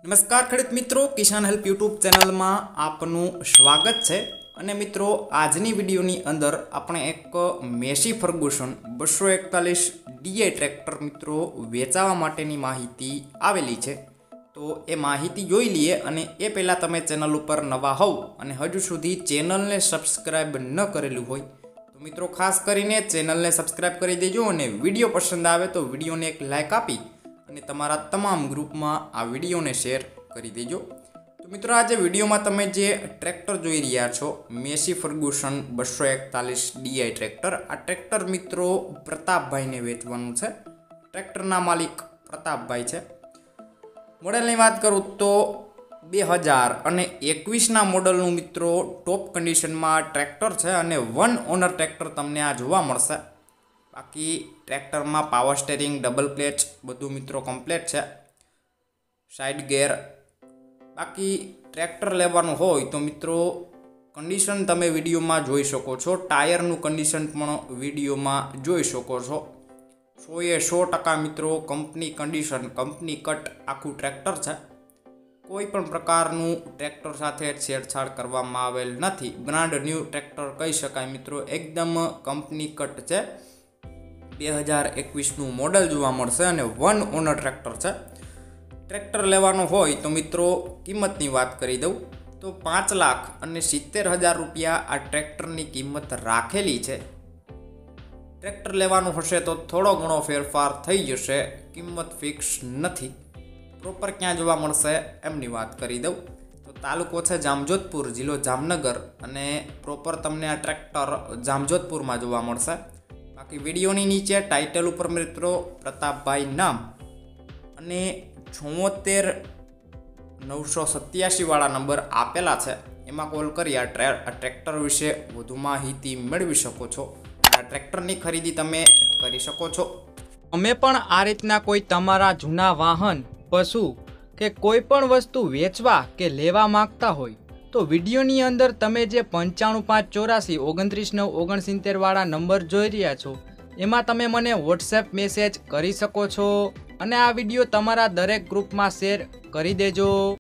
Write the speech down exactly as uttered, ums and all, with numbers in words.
નમસ્કાર ખેડૂત મિત્રો, કિસાન હેલ્પ યુટ્યુબ ચેનલમાં આપનું સ્વાગત છે। અને મિત્રો, આજની વિડીયોની અંદર આપણે એક મેસી ફર્ગુસન બસો એકતાલીસ ડીઆઈ ટ્રેક્ટર મિત્રો વેચાવા માટેની માહિતી આવેલી છે। તો એ માહિતી જોઈ લઈએ। અને એ પહેલાં તમે ચેનલ ઉપર નવા હોવ અને હજુ સુધી ચેનલને સબસ્ક્રાઈબ ન કરેલું હોય તો મિત્રો ખાસ કરીને ચેનલને સબસ્ક્રાઈબ કરી દેજો। અને વિડીયો પસંદ આવે તો વિડીયોને એક લાઇક આપી અને તમારા તમામ ગ્રુપમાં આ વિડીયોને શેર કરી દેજો। તો મિત્રો, આજે વિડીયોમાં તમે જે ટ્રેક્ટર જોઈ રહ્યા છો મેસી ફર્ગુસન બસો એકતાલીસ ડીઆઈ ટ્રેક્ટર, આ ટ્રેક્ટર મિત્રો પ્રતાપભાઈને વેચવાનું છે। ટ્રેક્ટરના માલિક પ્રતાપભાઈ છે। મોડેલની વાત કરું તો બે હજાર અને એકવીસના મોડલનું મિત્રો ટોપ કન્ડિશનમાં ટ્રેક્ટર છે અને વન ઓનર ટ્રેક્ટર તમને આ જોવા મળશે। બાકી ટ્રેક્ટરમાં પાવર સ્ટેરિંગ, ડબલ ક્લચ બધું મિત્રો કમ્પ્લીટ છે, સાઇડ ગેર। બાકી ટ્રેક્ટર લેવાનું હોય તો મિત્રો કન્ડિશન તમે વિડીયોમાં જોઈ શકો છો, ટાયરનું કન્ડિશન પણ વિડીયોમાં જોઈ શકો છો। સોએ સો ટકા મિત્રો કંપની કન્ડિશન, કંપની કટ આખું ટ્રેક્ટર છે। કોઈ પણ પ્રકારનું ટ્રેક્ટર સાથે છેડછાડ કરવામાં આવેલ નથી। બ્રાન્ડ ન્યૂ ટ્રેક્ટર કહી શકાય મિત્રો, એકદમ કંપની કટ છે। બે હજાર એકવીસનું મોડલ જોવા મળશે અને વન ઓનર ટ્રેક્ટર છે। ટ્રેક્ટર લેવાનું હોય તો મિત્રો કિંમતની વાત કરી દઉં તો પાંચ લાખ અને સિત્તેર હજાર રૂપિયા આ ટ્રેક્ટરની કિંમત રાખેલી છે। ટ્રેક્ટર લેવાનું હશે તો થોડો ઘણો ફેરફાર થઈ જશે, કિંમત ફિક્સ નથી। પ્રોપર ક્યાં જોવા મળશે એમની વાત કરી દઉં તો તાલુકો છે જામજોધપુર, જિલ્લો જામનગર, અને પ્રોપર તમને આ ટ્રેક્ટર જામજોધપુરમાં જોવા મળશે। બાકી વિડીયોની નીચે ટાઇટલ ઉપર મિત્રો પ્રતાપભાઈ નામ અને છોતેર નવસો સત્યાસી વાળા નંબર આપેલા છે, એમાં કોલ કરી આ ટ્રે આ ટ્રેક્ટર વિશે વધુ માહિતી મેળવી શકો છો। આ ટ્રેક્ટરની ખરીદી તમે કરી શકો છો। અમે પણ આ રીતના કોઈ તમારા જૂના વાહન, પશુ કે કોઈ પણ વસ્તુ વેચવા કે લેવા માંગતા હોય તો વિડીયોની અંદર તમે જે પંચાણું પાંચ ચોરાસી ઓગણત્રીસ નવ ઓગણસિત્તેર વાળા નંબર જોઈ રહ્યા છો એમાં તમે મને વોટ્સએપ મેસેજ કરી શકો છો અને આ વિડીયો તમારા દરેક ગ્રુપમાં શેર કરી દેજો।